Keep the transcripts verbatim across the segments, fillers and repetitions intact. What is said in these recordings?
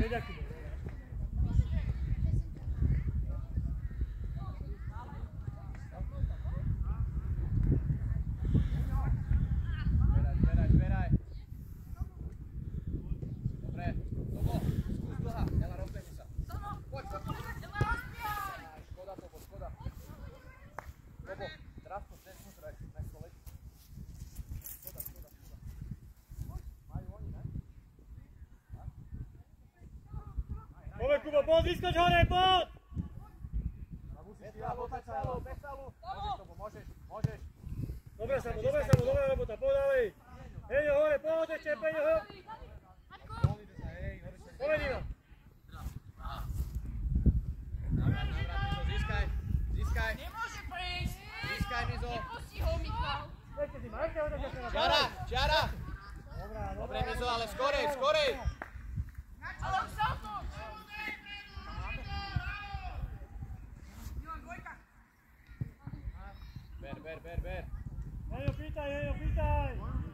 Ďakujem. Kubo, poď, vyskoč hore, poď! Môžeš, môžeš. Dobre, Samo, dobre, Samo, dobrá robota, poď ďalej. Peňo hore, poď ešte, Peňo hore. Povedí ma. Získaj, získaj. Nemôže prejsť. Získaj, Mizo. Nepustí ho, Michal. Ešte si ma, ešte ho tak ešte na Čiara, čiara. Dobrá, dobrá. Dobre, Mizo, ale skorej, skorej. Ale už sa to. Ber, ber, ber, ber. Hejo, pýtaj, hejo, pýtaj.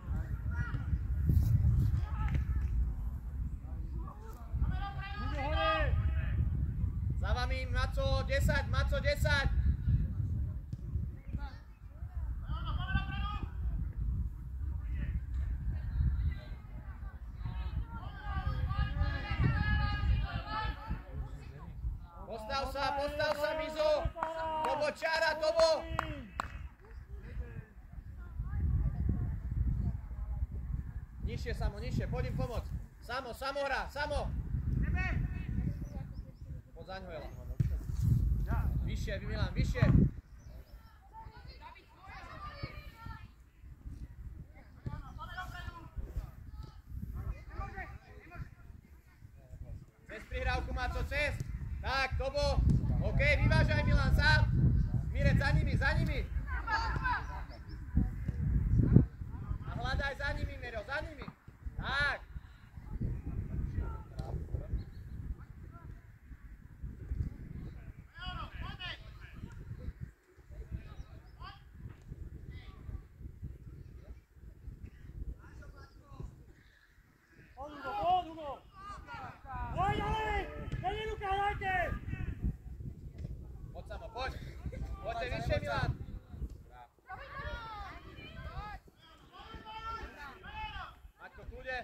Ide hore. Za vami, Maco, desať, Maco, desať. Postav sa, postav sa, Mizo. Tobo, čiara, Tobo. Nižšie, Samo, nižšie, poď im pomôcť. Samo, Samo hrá, Samo. Poď zaň ho, Jela. Vyššie, Milan, vyššie. Cez prihrávku, Maco, cez. Tak, Tobo. OK, vyvážaj, Milan, sám. Mirec, za nimi, za nimi. A hľadaj za nimi, Miro, za nimi. Tak. Poď, Samo, poď. Poďte vyššie, Milan. Maťko, kľude.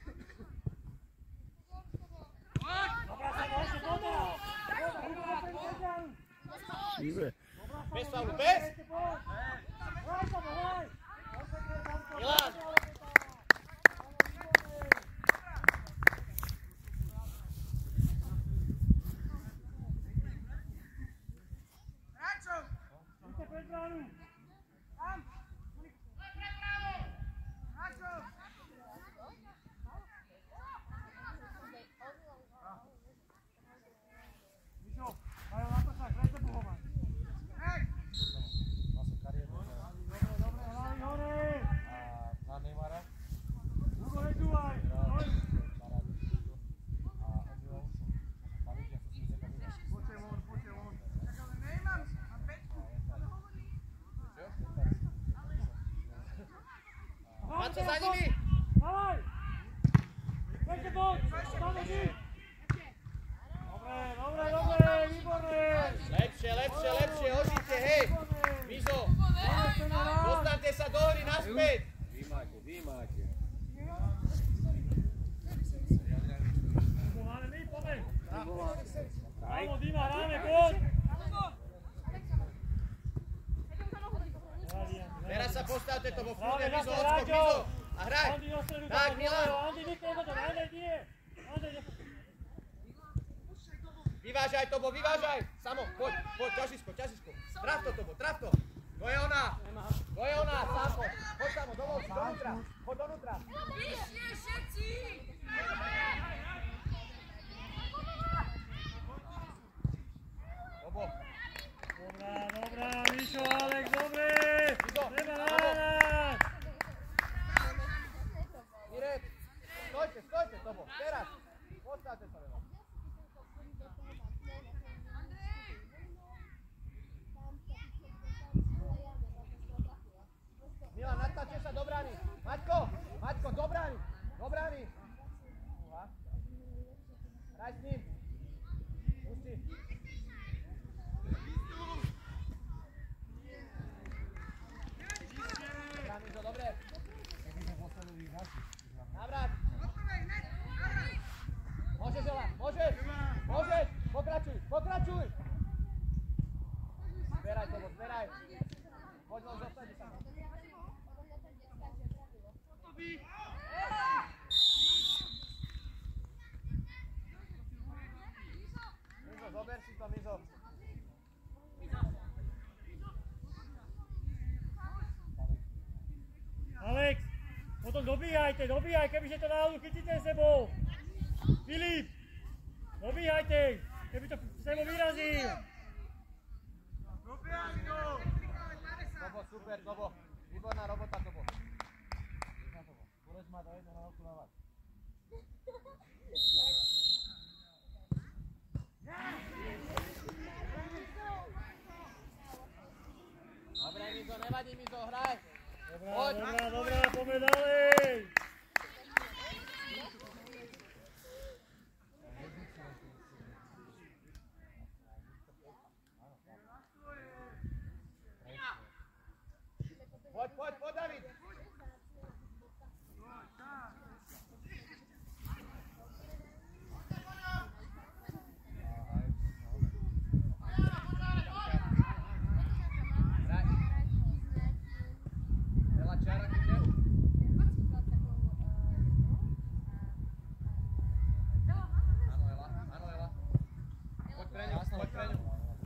Bez faulu, bez. Milan. Maco, za nimi! Dawaj! Weźcie bok! Stamy ci! Dobre, dobre, dobre, výborné! Lepšie, lepšie, lepšie, ožite, hej! Mizo! Dostaňte sa do hry naspäť! Vy máte, vy máte. Máme my, poďme! Áno, Dima, hráme, poď! Teraz sa postavte to vo kľude, Mizo, odskok, Mizo! A hraj! Tak, Milan! Vyvážaj, Tobo, vyvážaj! Samo, poď, poď, ťažisko, ťažisko! Traf to, Tobo, traf to! To je ona! To je ona, Samo! Poď, Samo, dovol si, donútra! Poď donútra! Vyššie všetci! Tobo! Dobrá, dobrá, Mišo, Alex, dobre! Mizo! Treba na Tobo! nás! Mirec! Stojte, stojte, Tobo! Teraz! Postavte sa, veľa! Milan, nastavte sa do brány! Maťko! Maťko, do brány! Do brány! Môžeš, Ela, môžeš, môžeš, pokračuj, pokračuj. Zberaj to, zberaj. Poď len zostani sa. Mizo, zober si to, Mizo. Alex, potom dobíhajte, dobíhaj, kebyže to náhodou chytíte sebou. Filip, dobíhajte, keby to sebou vyrazil. Tobo, super, Tobo. Výborná robota, Tobo. Budeš mať aj jednu náhodku na vás. Dobre, Mizo, nevadí, Mizo, hraj. Dobrá, Poď. dobrá, dobrá, poďme ďalej. Poď, poď, poď, David. Ela, čara, kde? Áno, Ela, áno, Ela. Poď pre ňu, poď pre ňu.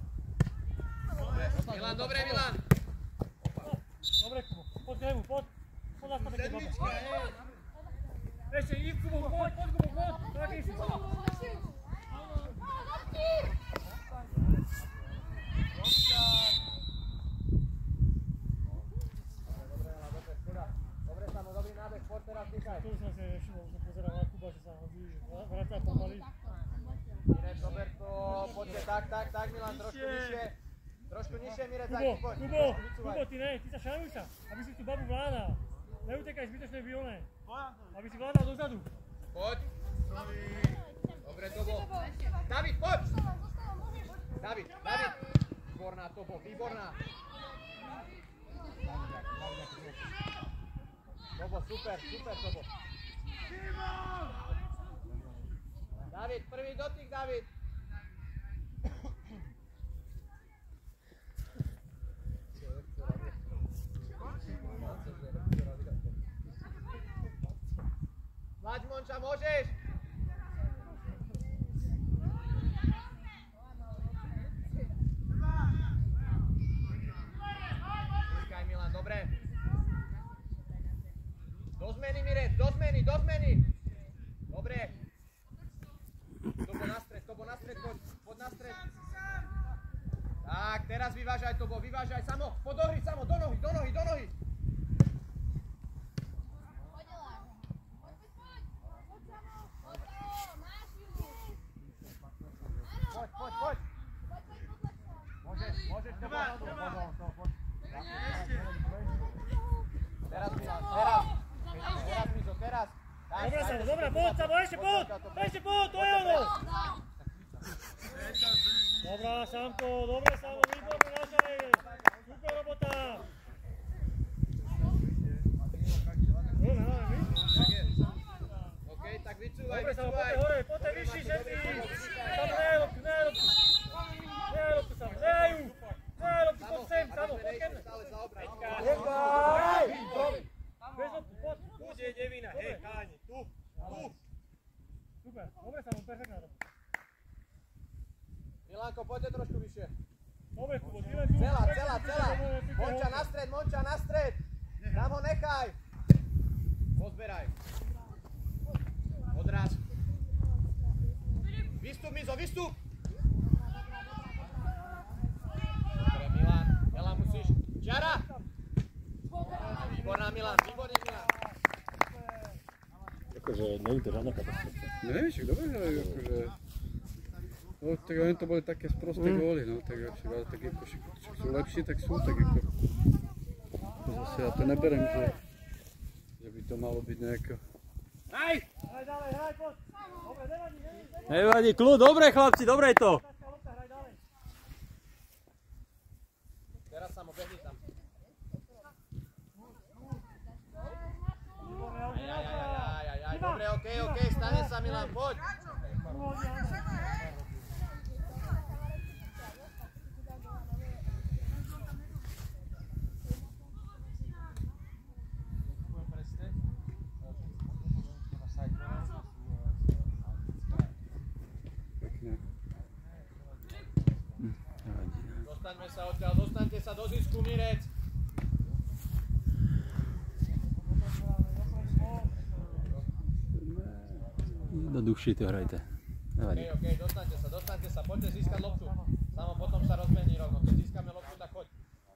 Milan, dobre, Milan. Dobre, Kubo, poď k nemu, poď. Poď nás poď k nemu. Ešte, íď, Kubo, poď, poď, Kubo, poď. Taký si. Dobre, Samo, dobrý nábeh, poď teraz, dýchaj. Tu som si nevšimol, že pozeral na Kuba, že sa hodí, vracia pomaly. Mirec, dober to, poďte, tak, tak, tak, Milan, trošku nižšie. Trošku nižšie, Mirec, Kubo, aj poď. Kubo, Kubo, ty ne, ty sa šanuj sa, aby si tú babu vládal. Neutekaj zbytočnej bione. Aby si vládal dozadu. Poď. Dobre, Tobo. David, poď. David, David. Výborná, Tobo, výborná. Tobo, super, super, Tobo. David, prvý dotyk, David. Mlaď, Monča, môžeš? Počkaj, Milan, dobre. Do zmeny, Mirec, do zmeny, do zmeny. Dobre. Tobo na stred, Tobo na stred, poď, poď na stred. Tak, teraz vyvážaj, Tobo, vyvážaj, Samo, poď do hry, Samo, do nohy, do nohy, do nohy. Poď, poď, poď. Môžeš, môžeš, Tobo. Teraz, Milan, teraz. Teraz, Mizo, teraz. Dobre, Samo, dobre, poď, Samo, ešte poď, ešte poď, to je ono. Dobrá, Samko, dobre, Samo, výborné naše. Super robota. Dobre, ale my. OK, tak vycúvaj, Dobre, Samo, vycúvaj. poďte hore, poďte vyšší všetci. Samo, nehaj loptu, nehaj loptu. Nehaj loptu, Samo, nehaj ju. Nehaj loptu, poď sem, Samo, poď ke mne. Stále za obrať. Bez loptu, poď. Tu je devina, hej, káni, tu, tu. Super, dobre, Samo, perfektná robota. Milanko, poďte trošku vyššie. Dobre, Kubo, ty len tu. Celá, celá, celá. Monča na stred, Monča na stred. Tam ho nechaj. Pozberaj. Odraz. Vystup, Mizo, vystup. Dobre, Milan. Ela, musíš. Čiara. Výborná, Milan, výborný, Milan. Akože není to žiadna katastrofa. Ne, však dobre hrajú, akože... No, tak oni to boli také sprosté mm. góly, no, tak však, ale tak ako, však sú lepší, tak sú, tak ako... Zase ja to neberem, že... že by to malo byť nejako... Hraj ďalej, hraj, poď. Dobre, nevadí, nevadí. Nevadí, kľud, dobre chlapci, dobre je to. Hraj ďalej. Teraz Samo, behni tam. Aj, aj, aj, aj, aj, aj, dobre, okej, okej, stane sa Milan, poď. Dostaňme sa odtiaľ, dostaňte sa do zisku, Mirec. Jednoduchšie to hrajte. Nevadí. OK, OK, dostaňte sa, dostaňte sa, poďte získať loptu. Samo potom sa rozmení rovno, keď získame loptu, tak choď.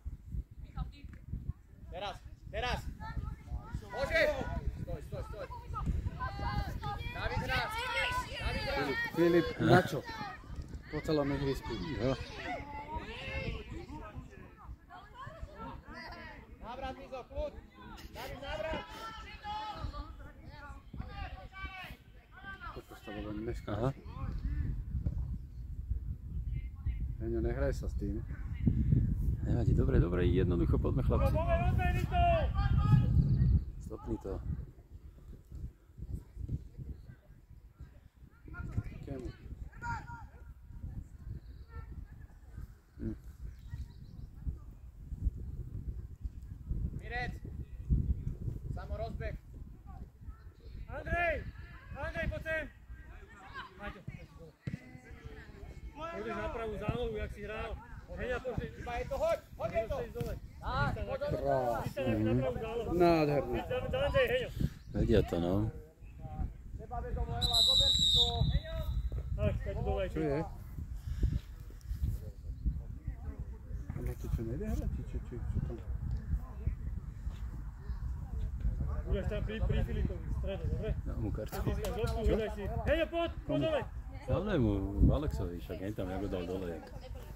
Teraz, teraz. Môžeš! Stoj, stoj, stoj. David hrá, David hrá. Filip, na čo? Po celom ihrisku. Jo. Návrat, Mizo, kľud. David, návrat. Toto sa bolo dneska. Aha. Heňo, nehraj sa s tým. Nevadí, dobre, dobre, jednoducho, poďme chlapci. Rozmení to! Stopni to. Kému? Hm. Mirec. Samo rozbeh. Andrej! Andrej, poď sem! Maťo, pôjdeš na pravú zálohu, jak si hral. Heňa, poď. Iba je to, hoď, hoď je to. Tak, poď do Krás. Ty sa na pravú zálohu. Nádherný. Andrej, Heňo. Vedia to, no. Seba vedomo, Ela, zober si to. Tak, späť dole. Čo je? Ale to čo nejde hrať? Či, či, či, čo tam? Budeš tam pri, pri Filipovi v strede, dobre? Dám mu kartu. Získaš loptu, vydaj si. Heňo, poď, poď dole. Dávne mu Alexovi, však nie tam, jak ho dal dole. Jak.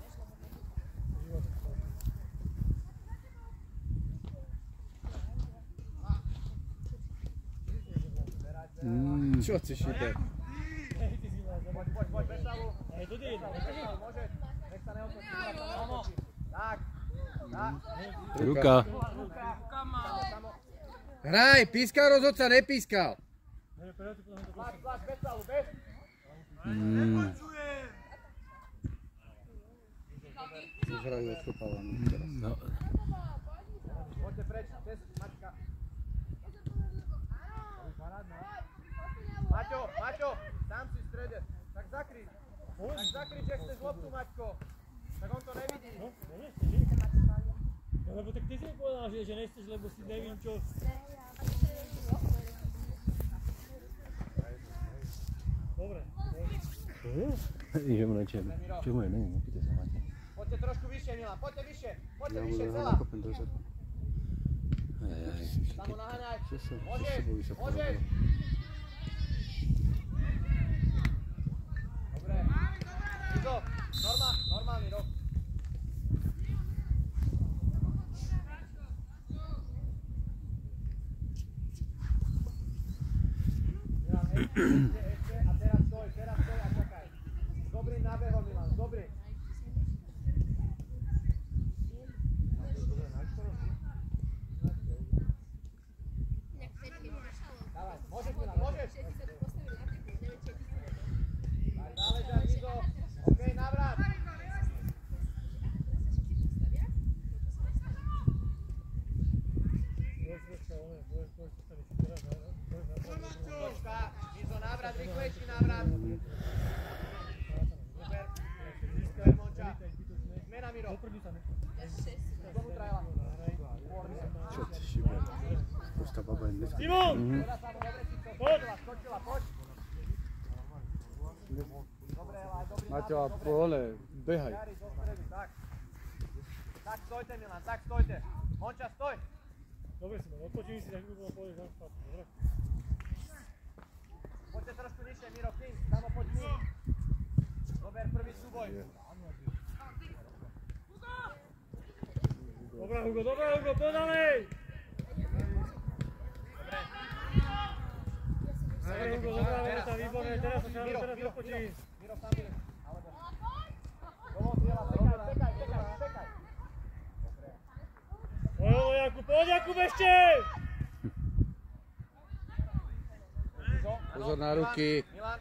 Mm, čo si šípe? Poď, poď, poď, bez stavu. Hej, to je jedno. Môže, nech sa neotočí. Tak, tak. Ruka. Hraj, pískal rozhodca, nepískal. Tlač, tlač, bez stavu, bez. Mm. Už hrajú odkopávaný teraz. No. Poďte preč, cez Maťka. Maťo, Maťo, tam si v strede. Tak zakryť. Tak zakryť, že chceš loptu, Maťko. Tak on to nevidí. No, nechceš, nie? No, lebo tak ty si mi povedal, že, že nechceš, lebo si nevím čo. Dobre. Že mu nečem. Čo mu je, neviem, opýtaj sa Máte. Poďte trošku vyššie, Milan, poďte vyššie. Poďte Ja vyššie, budem ho celá. nakopem dozadu. Aj, aj. Samo naháňaj. Čo sa, čo Môžeš, sa bojí sa môžeš. povedať? Dobre. Izo, normál, normálny rok. Milan, ešte, ešte, ešte a teraz stoj, teraz stoj a čakaj. S dobrým nábehom, Milan, s dobrým. Dávaj, môžeš, Milan, môžeš. Tak, záležať, Izo. OK, návrat. Počka, Izo, návrat, rýchlejší návrat. Super. Super, Monča. Zmena, Miro. Dovnútra, Ela. Čo si šípe? Prosta baba je dneska. Simon! Teraz sa mu dobre si to skočila, skočila, poď. Dobre, Ela, aj dobrý Maťo, a návrat, dobre. pole, behaj. Jari, do stredu, tak. Tak stojte, Milan, tak stojte. Monča, stoj. Dobre si, odpočíni si, tak by bolo pôjdeš na spát, dobre? Poďte trošku nižšie, Miro, k ním. Samo poď k ním. Dober, prvý súboj. Dobrá, Hugo, dobrá, Hugo, podalej! Dobre, Hugo, dobrá, Teraz, Hugo, výborné, teraz sa šále, Miro, teraz Miro, odpočín. Miro, Miro, sám Miro. Alebo... Dovol, Biela, čekaj, čekaj, čekaj, čekaj. Poď, Jakub, poď, Jakub, ešte! Izo, Pozor na ruky. Milan.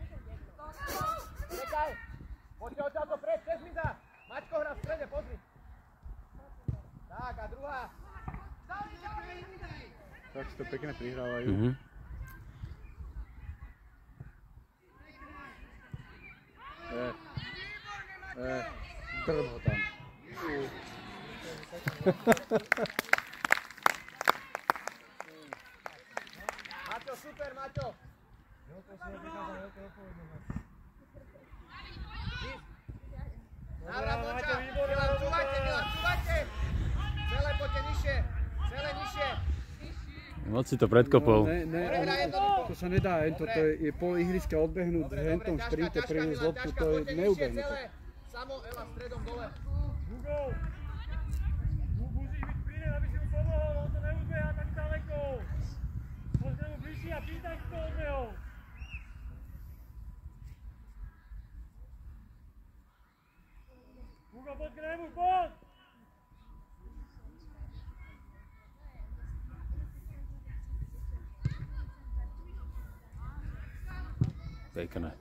Čekaj. Poďte odtiaľto preč, cez Miza. Maťko hrá v strede, pozri. Tak, a druhá. Tak si to pekne prihrávajú. Mhm. E, e, drb ho tam. Maťo, super, Maťo. Návrat Monča. Milan, cúvajte, Milan, cúvajte. Celé poďte nižšie. Celé nižšie. Moc si to predkopol. No, ne, ne, on, to sa nedá, to, to je, je pol ihriska odbehnúť v hentom šprinte, priniesť loptu, to je neubehnuté. Samo, Ela, stredom dole. Hugo! Musíš byť pri nej, aby si mu pomohol, on to neuzbeha tak ďaleko. Poď k nemu bližšie a pýtaj si to od neho. Hugo, poď k nemu, poď! Pekné.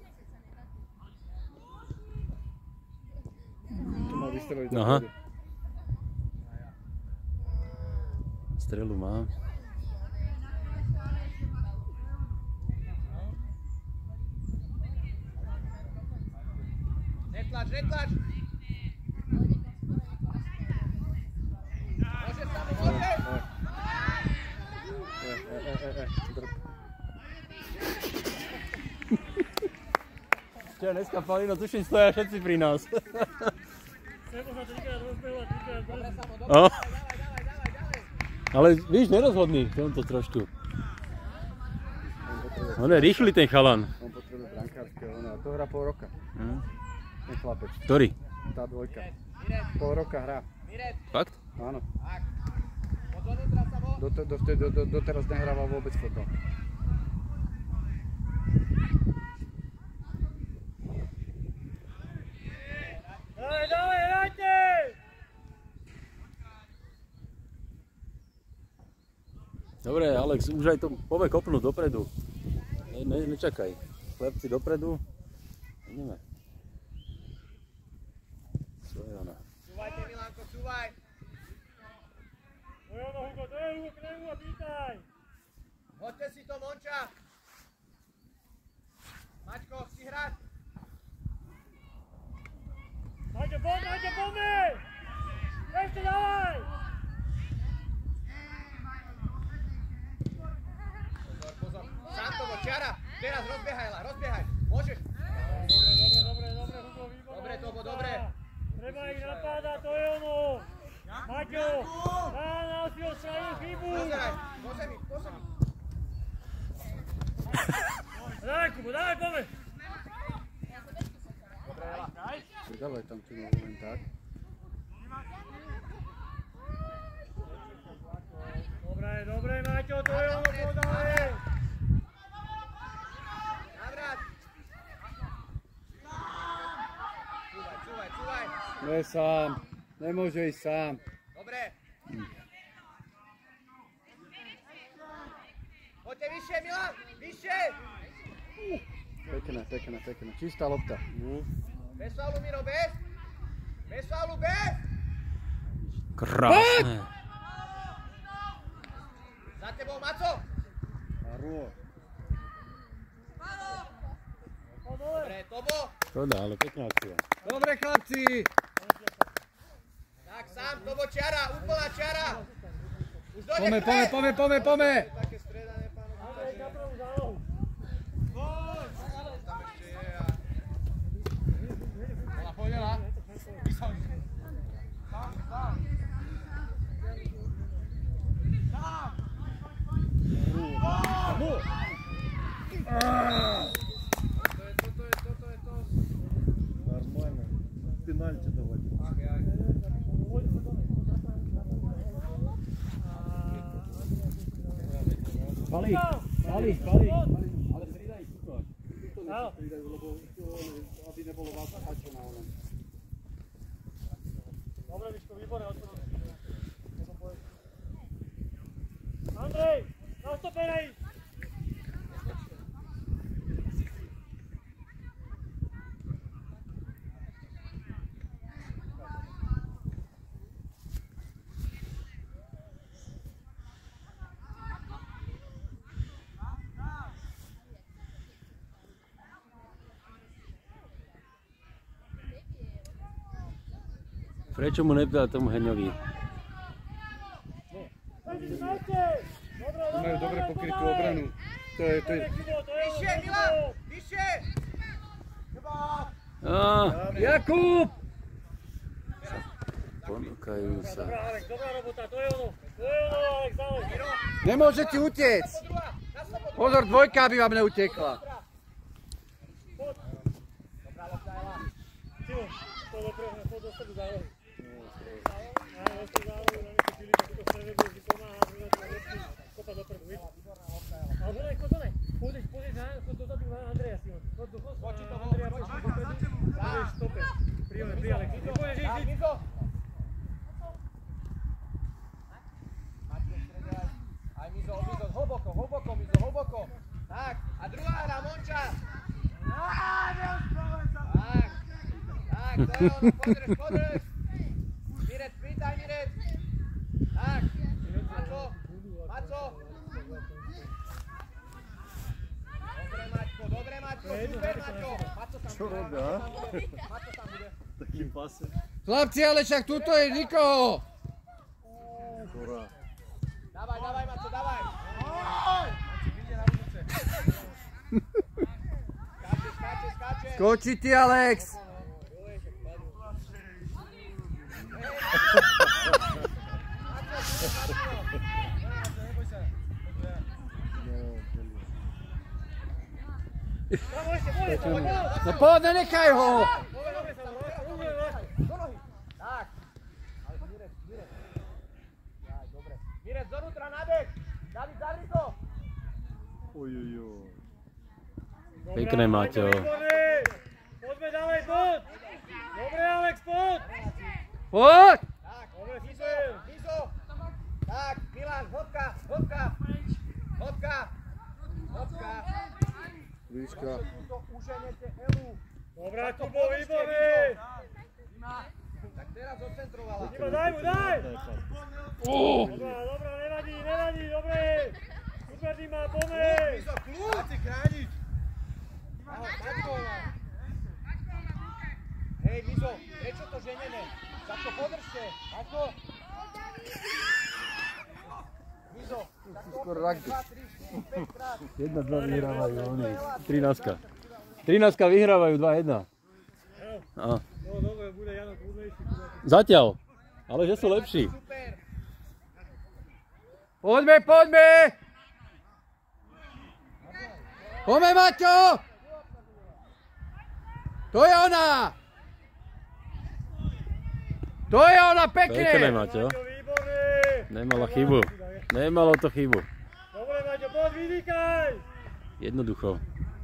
To má vystreliť. Aha. Strelu má. Netlač, netlač. Môže sa mu, môže. E, e, e, e, e, drb. Čo, dneska Palino, tuším, stoja všetci pri nás. Sebo sa trikrát rozbehol a trikrát brzdí. O. Ale víš, nerozhodný v tomto trošku. On je rýchly ten chalan. On potrebuje brankárskeho, no a to hrá pol roka. Hm. Ten chlapec, Ktorý? tá dvojka. Pol roka hrá. Fakt? Áno. Tak. Poď donútra, Samo. Do, do, do, do, do, doteraz nehrával vôbec fotbal. Dávaj, dávaj, hrajte! Dobre, Alex, už aj to pome kopnúť dopredu. Ne, ne, nečakaj. Chlapci dopredu. Ideme. Co je ona? Cúvajte, Milanko, cúvaj. To je ono, Hugo, to je Hugo, k nemu a pýtaj! Hoďte si to, Monča. Maťko, chci hrať. Maťo, poď, Maťo, poďme! Ešte dávaj! Pozor, pozor. Sám to, čiara. Teraz rozbiehaj, Ela, rozbiehaj. Môžeš. Dobre, dobre, dobre, dobre, Hugo, výborné. Dobre, Tobo, dobre. Treba ich napádať, to je ono! Maťo, dá si odstránil chybu! Pozeraj, po zemi, po zemi. Dávaj, Kubo, dávaj, poďme! Dobre, Ela. Dávaj tam tu len tak. Dobre, dobre, Maťo, to je ono, podávaj! Navrat. Cúvaj, cúvaj, cúvaj. Ne sám, nemôže ísť sám. Dobre. Poďte vyššie, Milan, vyššie. Pekné, pekné, pekné. Čistá lopta. Bez faulu, Miro, bez. Bez faulu, bez. Krásne. Za tebou, Maco. Arô. Dobre, Tobo. Škoda, ale pekná akcia. Dobre, chlapci! Tak sám, Tobo, čiara, úplná čiara. Už dojde Pome, k pome, tre. pome, pome, pome! Také stredané, pánu. Andrej, na prvú zálohu! Tam ešte je a... Ola, poď, Ela. Toto je, toto je, toto je to. Нормально. Пенальти давать. Ach, ja. Pali, pali, pali. Ale pridaj túto. Túto Áno. pridajú, lebo to, aby nebolo vás hačo na onom. Dobre, Miško, výborné odpovedal. Andrej, nastopenej! Prečo mu nepdal tomu Heňovi? Majú dobre pokrytú obranu. To je, to je... Vyššie, Milan! Vyššie! Á, Jakub! ponúkajú sa. Dobrá, Alex, dobrá robota, to je ono. To je ono, Alex, Alex. Nemôže ti utiec. Pozor, dvojka, aby vám neutekla. Simon, to doprve, poď do stredu zálohy. Áno, do stredu zálohy, na nechci Filipa, túto stredu vždy pomáha, druhá to lepší, kopa dopredu, vidíš? Ale donaj, choď donaj, pôjdeš, pôjdeš na, choď dozadu na Andreja, Simon. Choď do choď na Andreja, poď dopredu, budeš stoper. Príjome, pri Alex, ty pôjdeš, íď, íď. Aj Mizo, Mizo, hlboko, hlboko, Mizo, hlboko. Tak, a druhá hra, Monča. Tak, tak, to je ono, podrž, podrž. Mirec, pýtaj, Mirec. Tak, Maco, Maco. Dobre, Maťko, dobre, Maťko, super, Maťko. Maco tam Čo bude, robia? Maco tam bude. Taký pase. Chlapci, ale však tuto je nikoho. Korá. Dávaj, dávaj, Maco, dávaj. Skáče, skáče, skáče. Skoči ty, Alex. Bravo, ešte, poď, poď, poď. No poď, nenechaj ho. Tak. Ale Mirec, Mirec. Aj, dobre. Mirec, donútra, nabeh. David, zavri to. Ojojoj. Pekné, Maťo. Poďme ďalej, poď. Dobre, Alex, poď. Poď. Tak, Dobre, Mizo, super. Mizo. Tak, Milan, hodka, hodka. Hodka. Hodka. Výška. Tuto uženete Elu. Dobrá, Kubo, výborný. Tak teraz odcentrovala. Dima, daj mu, daj. Oh. Dobrá, dobrá, nevadí, nevadí, dobre. Super, Dima, poďme. Mizo, kľúč. Máte chrániť. Maťko. Hej, Mizo, prečo to ženeme? Tak to podržte. Maťko. Mizo, tak to Skoro rugby. dva, tri, štyri, päť krát. jedna dva vyhrávajú oni. trináctka. trináctka vyhrávajú dva jedna. Á. No, dobre, bude Jano kľudnejší. Zatiaľ. Ale že sú lepší. Super. Poďme, poďme. Poďme, Maťo. To je ona. To je ona, Pekné, pekne. Maťo. Maťo, výborný. Nemala chybu. Nemalo to chybu. Dobre, Maťo, poď, vydýkaj. Jednoducho.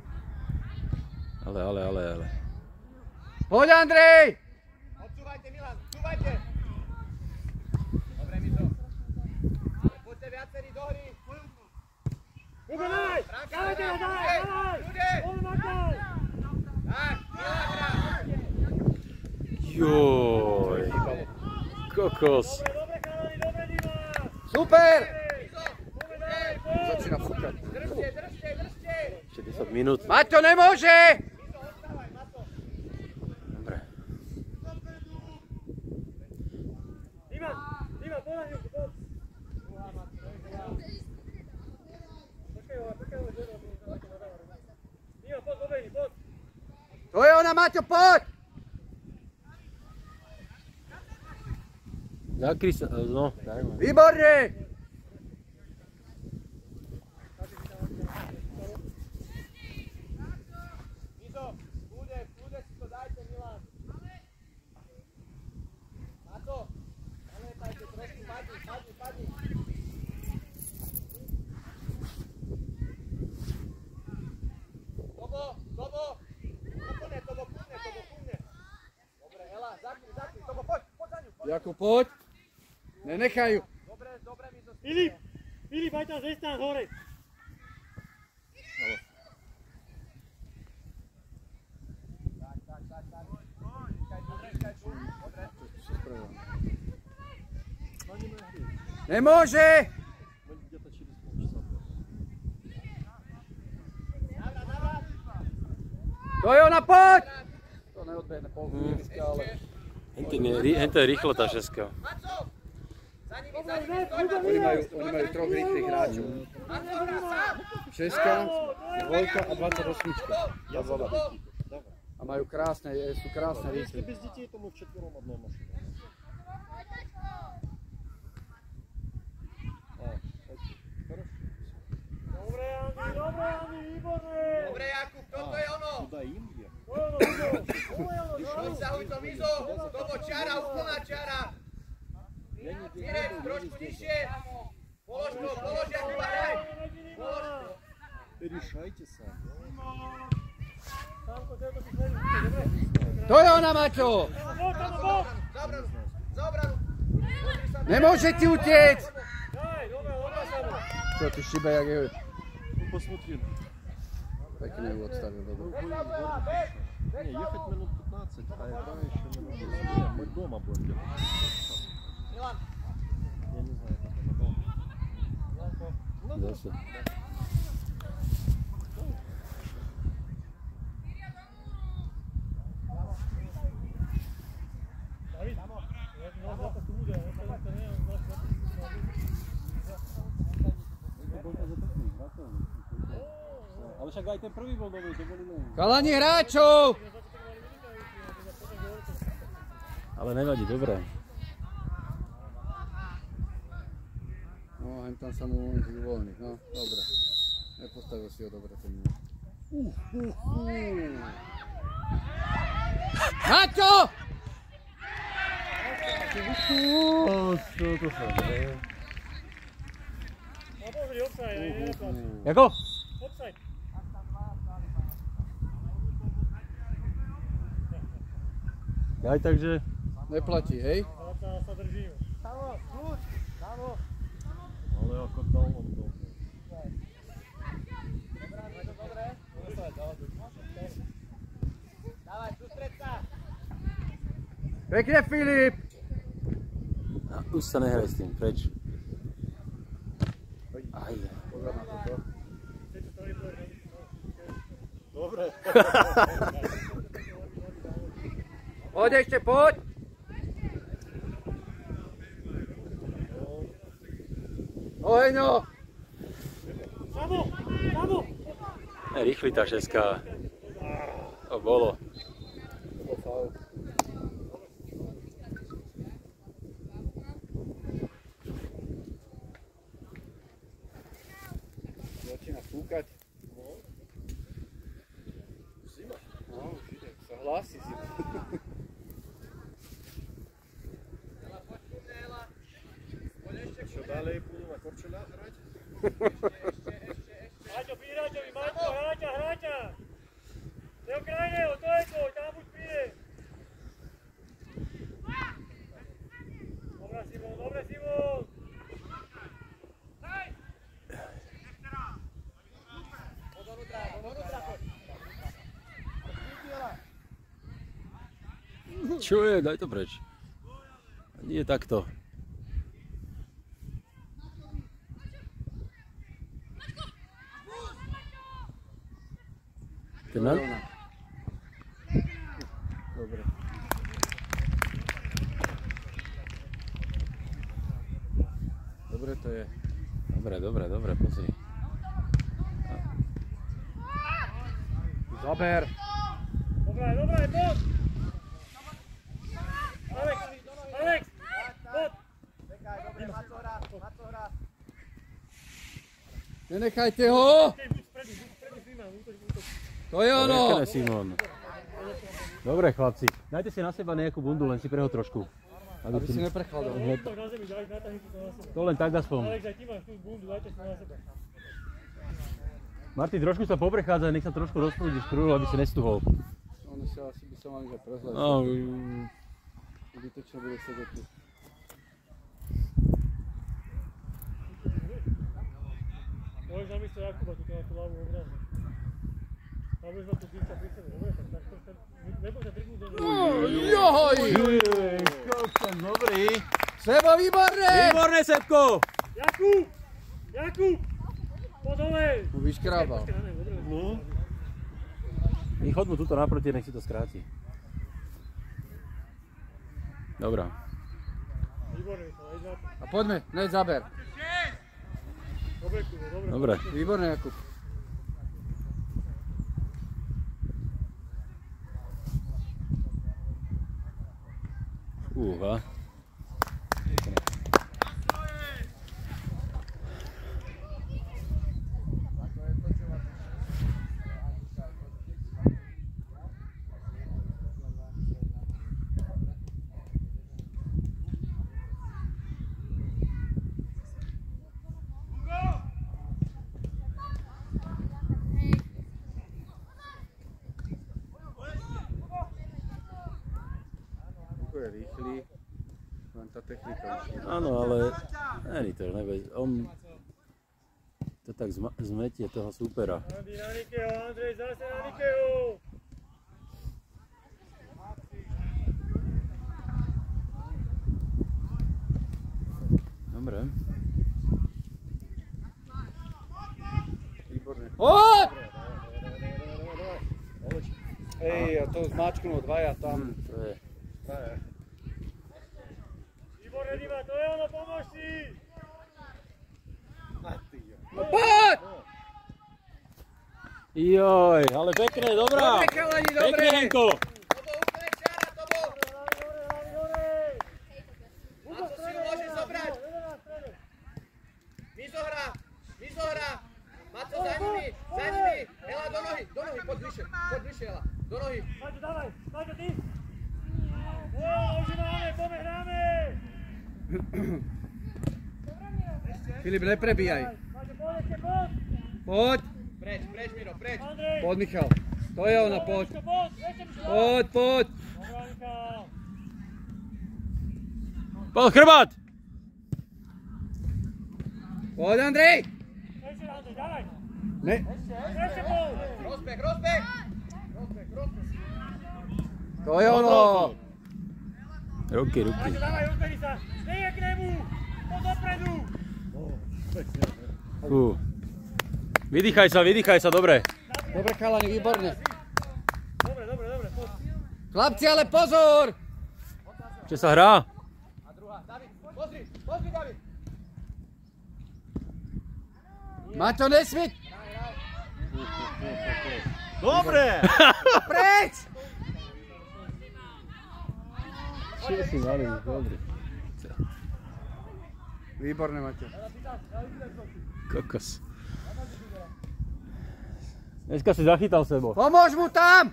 Ale, ale, ale, ale. Poď, Andrej. Odsúvajte, Milan, odsúvajte. Dobre, Mizo. Poďte viacerí do hry. Hugo, daj. Bránka, Daj, daj, ľudia, daj, daj. ľudia. Poď, Maťo. Tak, Milan hra. Joj. Kokos. Dobre, dobre, chalani, dobre, Dima. Super. Poďme ďalej, poď. Začína fúkať. Držte, držte, držte. šesťdesiat minút. Maťo, nemôže. Mizo, odstávaj, Mato. Dobre. Dima, Dima, poď na ňu, poď. Počkaj, ale počkaj, ale žena, Dima, poď, dobehni, poď. To je ona, Maťo, poď. Zakry sa, no, daj ma. Výborne. Mizo, kľude, kľude si to dajte, Milan. Mato, naletajte trošku, padni, padni, padni. Tobo, Tobo, úplne, Tobo, kľudne, Tobo, kľudne. Dobre, Ela, zakry, zakry, Tobo, poď, poď za ňu, poď. Jakub, poď. Nenechajú. Dobre, dobre, Mizo. Filip, Filip, aj tam zestán hore. Tak, tak, tak, tak. Vyskaj tu, vyskaj tu. Dobre. Nemôže. Navrat, navrat. To je ona, poď. To neodbehne pol ihriska, ale Hento je rýchlo tá šeska. Maco! Za nimi, za nimi, stoj, Maco! Oni majú, oni majú troch rýchlych hráčov. Maco, hrá sám! Šeska, dvojka a dvadsaťosem. Я за вами. A majú krásne, sú krásne Если rýchly. без детей, то мы вчетвером одной машине. А, окей. Хорошо. Dobre, Andi, dobre, Andi, výborné! Dobre, Jakub, toto je ono! Куда им ехать? To je ono, Mizo! To je ono, no! Obsahuj to, Mizo! Tobo, čiara, úplná čiara! Я не Mirek, trošku nižšie! Polož to, polož, Jakub, hraj! Polož to! Решайте сами. Samko, to si sledujte, dobre? To je ona, Maťo! Bok, tam bok! Zabranu, zabranu! Nemôže ti utiec! Daj, dobre, dobre, Samo! Čo, ty šiba, jak je... Ну, посмотри. Pekne ju odstavil, dobre. Не, ехать минут пятнадцать, а это еще минут десять. Не, мы дома будем делать. Milan, Я не знаю, как это дома. Zase. David, no, no, to tu bude, to to nie je, Ale však aj ten prvý bol dobrý, to boli nový. Chalani hráčov! Ale nevadí, dobré. No, hen tam sa mu môže uvoľniť, no, dobre. Nepostavil si ho dobre ten môj. Uh, uh, uh. Maťo! Čo to sa deje? No pozri, obsaj, ne, neplatí. Jako? Obsaj. Aj takže... Neplatí, hej? Ale sa, sa držíme. Samo, kľúč, samo. Але ako dal on to. dávaj, sústreď sa! Pekne, Filip! A už sa nehraj s tým, preč. Aj. Pozor na toto. Dobre. Poď ešte, poď! Oheňo! Samo, samo. Rýchli tá šeska. To bolo. To bol faul. Začína fúkať. Zima. No, už ide, sa hlási zima. Čo ďalej budú na korčuľách hrať? Maťo, Píraťovi, Maťo, hráťa, hráťa. Teo krajného, to je to, tam buď príde. Dobre, Simon, dobre, Simon. Podonútra, podonútra, poď! Čo je? Daj to preč. Nie takto. Ten na... Dobre. Dobre to je. Dobre, dobre, dobre, pozri. Zaber! Dobre, dobre, poď. Alex, Alex, poď. Čekaj, dobre, Maco hrá, Maco hrá. Nenechajte ho! Keď buď vpredu, buď vpredu, Simon, útoč, útoč. To je ono! Pekné, Simon. Dobre, chlapci. Dajte si na seba nejakú bundu, len si preho trošku. Aby si neprechladol. Útoč na zemi, daj, natáhni si to na seba. To len tak aspoň. Alex, aj ty máš tú bundu, dajte si to na seba. Martin, trošku sa poprechádzaj, nech sa trošku rozprúdiš krúhlu, aby si nestuhol. Oni sa asi by sa mali že prezlať. No, Zbytočne bude sedieť tu. Môžeš na miesto Jakuba, tu na tú ľavú obranu. Tam budeš mať tu dýmka pri sebe, dobre? Tak takto sa... Neboj sa drgnúť do... Joj! dobrý. Sebo, výborné! Výborné, Sebko! Jakub! Jakub! Poď dole! Mu vyškrábal. No. Vychod mu tuto naproti, nech si to skráti. Dobrá. Výborný, to je zápas. A poďme, hneď záber. Dobre, Kubo, dobre. Dobre. Výborné, Jakub. Fúha. Je rýchly, len tá technika už. Áno, ale není to, nebez. On to tak zma zmetie toho súpera. Andy na Nikeho, Andrej zase na Nikeho. Dobre. Výborné. Poď! Ej, a to zmáčknul dvaja tam. To je. Výborné, Diva, to je ono, pomôž si. No poď! Joj, ale pekné, dobrá. Dobre, chalani, dobre. Pekne, Janko. Tobo, úplne čiara, Tobo! Maco si ju môže zobrať! Mizohra, Mizohra! Maco za nimi, za nimi! Ela do nohy, do nohy, poď bližšie, poď bližšie, Ela, do nohy. Maťo, dávaj, Maťo, ty. O, už máme, poďme, hráme. Filip, neprebíjaj. Maťo, poď ešte, poď. Poď, Preč, preč, Miro, preč! Andrej. poď Michal. To je ona, poď. Miško, poď, ešte Miško. Poď, poď. Dobrá, Michal. Poď, chrbát. Poď, Andrej. Ešte, Andrej, dávaj. Ne. Ešte, poď. Rozbeh, rozbeh! Rozbeh, rozbeh! To je ono. Ruky, ruky. Maťo, dávaj, rozbehni sa. Nejak k nemu. Poď dopredu. Fú. Vydýchaj sa, vydýchaj sa, dobre. Dobre, chalani, výborne. Dobre, dobre, dobre, poď. Chlapci, ale pozor. Čo sa hrá? A druhá, David, pozri, pozri, David! Maťo, nesmieť. Dobre! Preč. Čo si mali, dobre. Výborné, Maťo. Kokos. Dneska si zachytal sebo. Pomôž mu tam.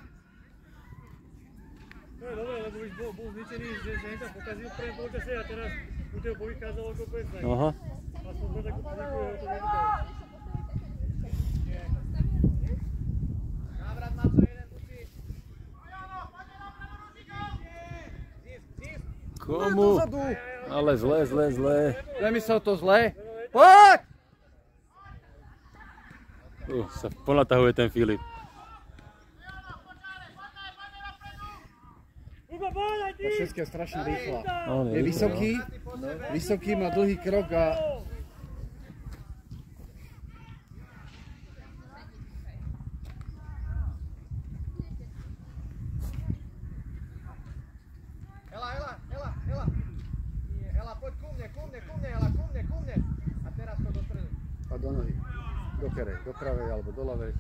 To je dobré, lebo už bol, bol zničený, že sa hneď pokazil v prvom polčase a teraz u toho povychádzalo ako pecnak. Aha. Aspoň pre takú takú automobilu. Návrat, Maco, jeden musí. Zisk, zisk! Komu? Ale zle, zle, zle. Nemyslel to zle. Poď. Uh, sa ponatahuje ten Filip. Hugo, poď aj ty! Tá šestka je strašne rýchla. On Je vysoký, vysoký, má dlhý krok a Ela, Ela, Ela, Ela! Nie, Ela, poď ku mne, ku mne, ku mne, Ela, ku mne, ku mne! A teraz to do stredu. a do nohy. Do kere, do pravej alebo do ľavej.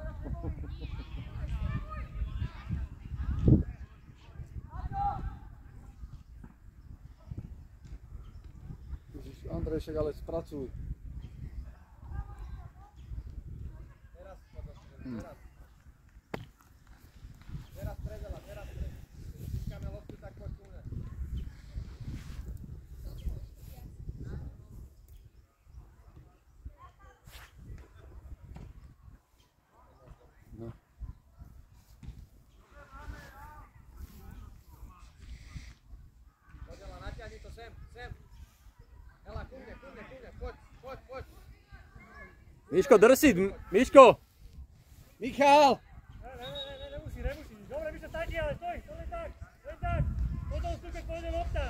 Ježiš, Andrejšek, ale spracuj. Teraz to do stredu, teraz. Teraz pred, Ela, teraz pred. Získame loptu, tak poď ku mne. Poď, Ela, natiahni to sem, sem. Ela, ku mne, ku mne, ku mne, poď, poď, poď. Miško, drsi, Miško. Michal! Ne, ne, ne, ne, nemusí, nemusí. Dobre, Mišo, stati, ale stoj, to len tak, len tak. Potom stúkať pôjde lopta.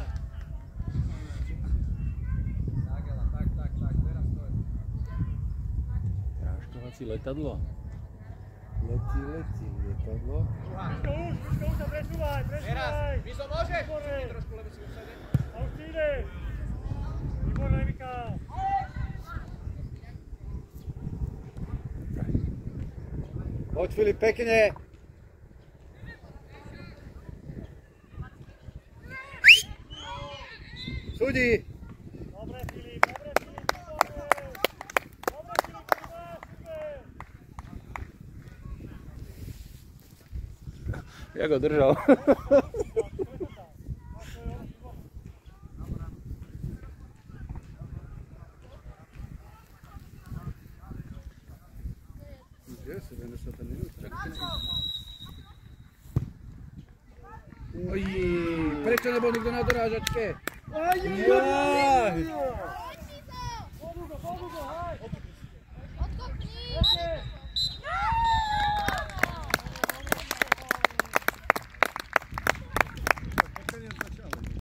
Tak, Ela, tak, tak, tak, teraz stoj. Ráškovací letadlo. Letí, letí, lietadlo. Druhá. Miško, už, Miško, už sa presúvaj, Teraz, presúvaj. Mizo, môžeš? Výborné. Trošku, lebo si Poď Filip, pekne. Sudí. Dobre Filip, dobre Filip, dobre. Dobre Filip, dobre, super. Jak ho držal. sedemdesiat minút. Oj, prečo nebol nikto na dorážačke? Aj, aj, aj, aj.